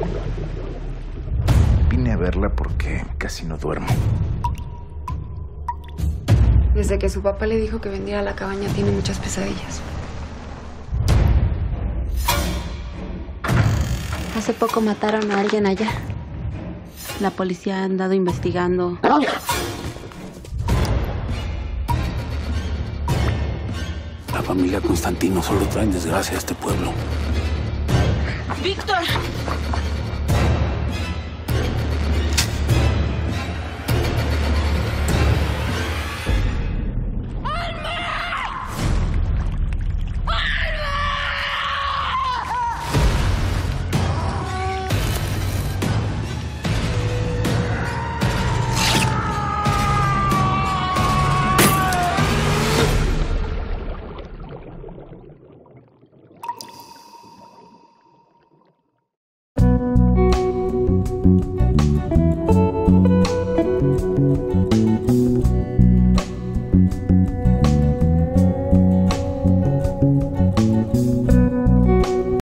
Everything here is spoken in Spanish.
Vine a verla porque casi no duermo. Desde que su papá le dijo que vendiera la cabaña, tiene muchas pesadillas. Hace poco mataron a alguien allá. La policía ha andado investigando. La familia Constantino solo traen desgracia a este pueblo. ¡Víctor!